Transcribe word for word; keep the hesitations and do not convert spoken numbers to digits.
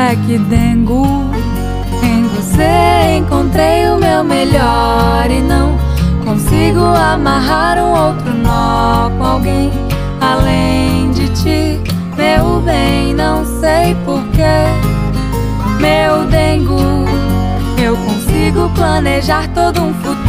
é que dengo, em você encontrei o meu melhor e não consigo amarrar um outro nó com alguém além de ti, meu bem. Não sei porquê, meu dengo, eu consigo planejar todo um futuro